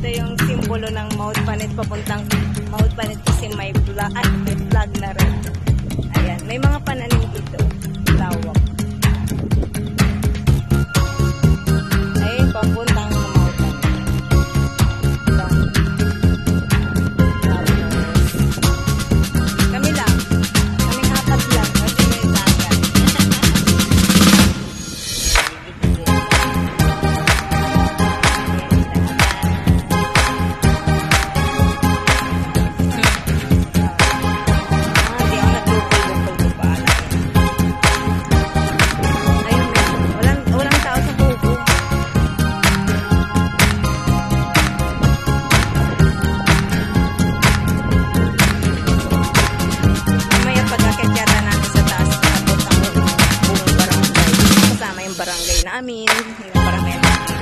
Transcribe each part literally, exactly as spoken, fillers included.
Ito yung simbolo ng Mount Panet papuntang Mount Panet kasi may flag, ay, may flag na rin. Ayan, may mga pananim dito. Lawak. Ayun, papuntang Mount Panet. Kami lang. Kaming apat lang. Kasi may dagat. Barangay namin, yung barangay namin.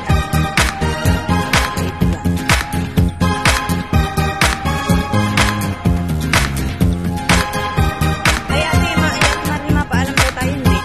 Ay, ate, ma mapaalam daw tayo, hindi?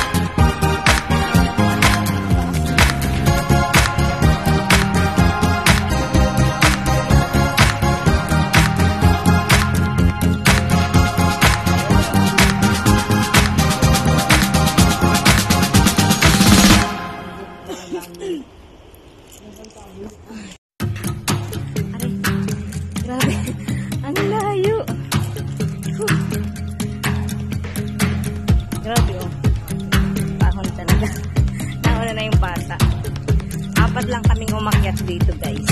Grabe, ang layo. Huh. Grabe oh. Pahon talaga. Nauna na yung bata. Apat lang kaming umakyat dito, guys.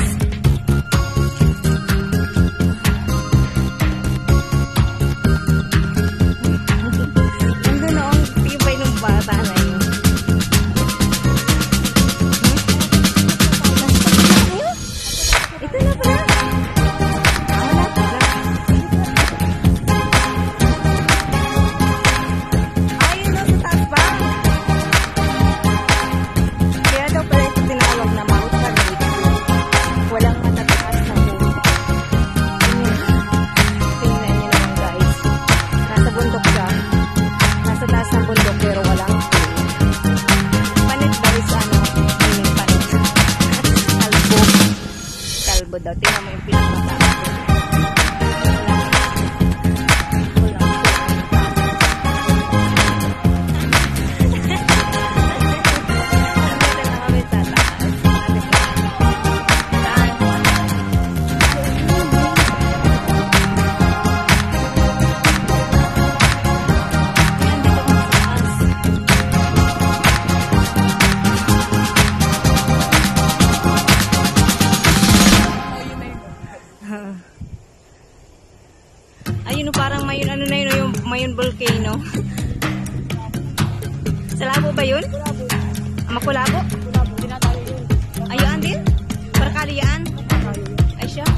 Nandun na ang tibay ng bata na yun. Ito na pala. Daw, tingnan mo yung pinakataas. Ayun, parang mayon ano na yun, yung mayon volcano. Sa Labo ba yun? Makulabo? Ayun din? Parkaliyaan? Ay siya?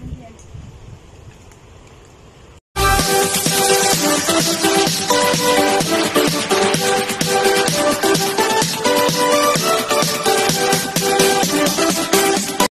Yan.